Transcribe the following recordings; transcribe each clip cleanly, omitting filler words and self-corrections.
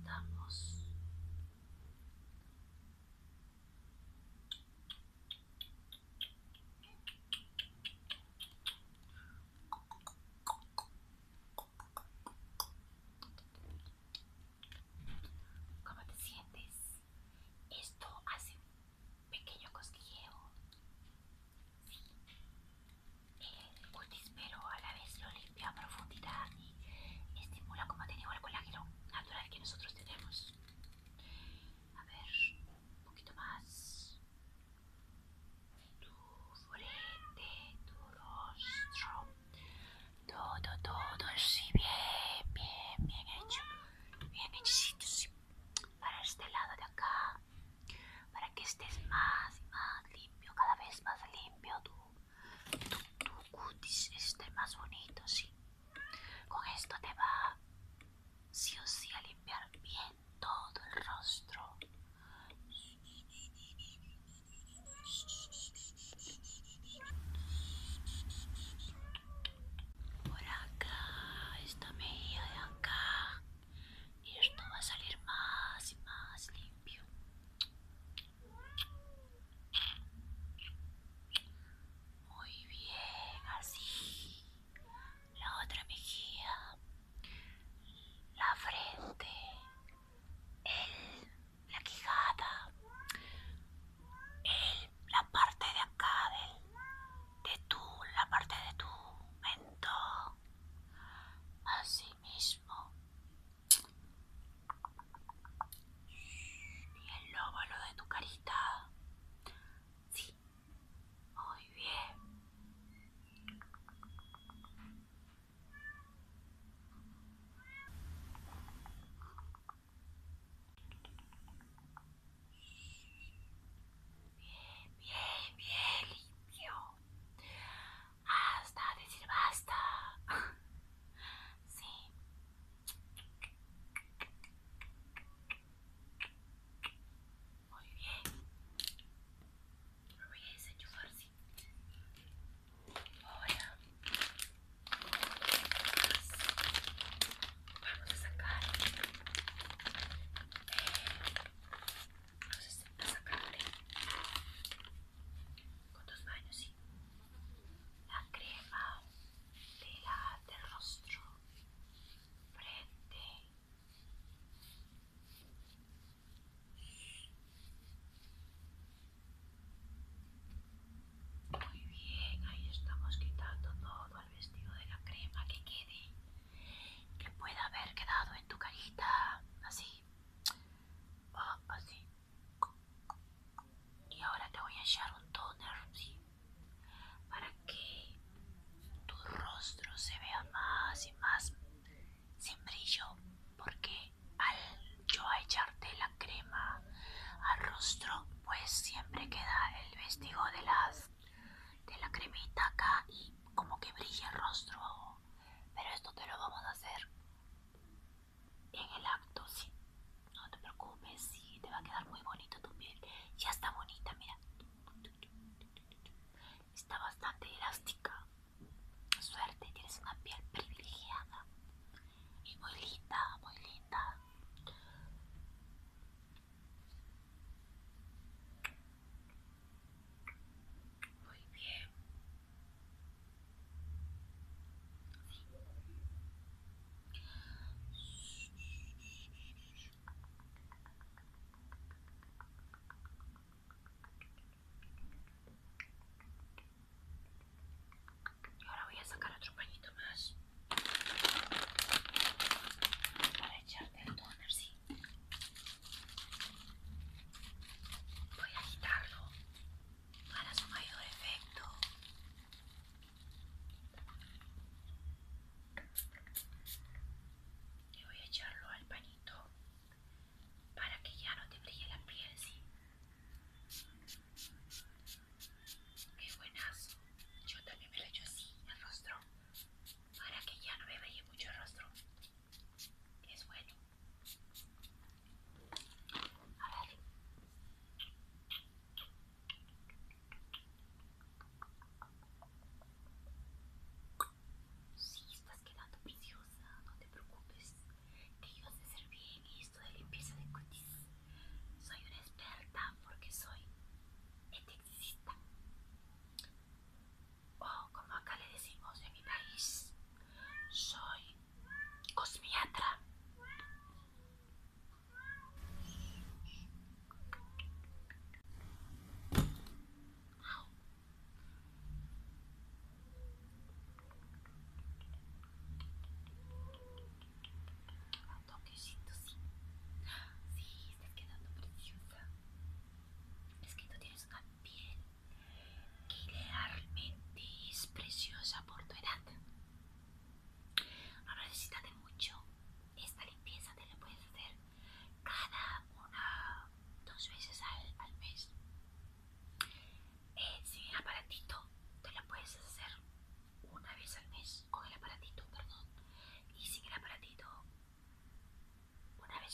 estamos. ¿Cómo te sientes? Esto hace un pequeño cosquilleo. Sí. El cutis, pero a la vez lo limpia a profundidad y estimula, como te digo, el colágeno natural que nosotros tenemos. A ver, un poquito más. Tu frente, tu rostro. Todo, sí, bien hecho. Bien hechicito, sí. Para este lado de acá. Para que estés más y más limpio, cada vez más limpio. Tu cutis esté más bonito, sí. Con esto te va sí o sí a limpiar bien todo el rostro. Por acá, esta mejilla de acá. Y esto va a salir más y más limpio. Muy bien, así. La otra mejilla, la frente, la quijada, la parte de acá la parte de tu mentón, así mismo, y el lóbulo de tu carita, sí, muy bien. Bien limpio, hasta decir basta. Sí, muy bien. Lo voy a desenchufar, sí. Ahora vamos a sacar, con tus manos, sí, la crema del rostro, frente. Muy bien, ahí estamos quitando todo el vestido de la crema que pueda haber quedado en tu carita, así, así. Y ahora te voy a echar un toner, sí, para que tu rostro se vea más y más sin brillo, porque al yo echarte la crema al rostro, pues siempre queda el vestido de la cremita acá y como que brilla el rostro. Pero esto te lo vamos a hacer en el acto, sí. No te preocupes, sí, te va a quedar muy bonito tu piel. Ya está bonita, mira. Está bastante elástica. Suerte, tienes una piel privilegiada y muy linda, muy linda. Muy bien. Y ahora voy a sacar otro pañito más para echarte el tono.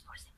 por semana.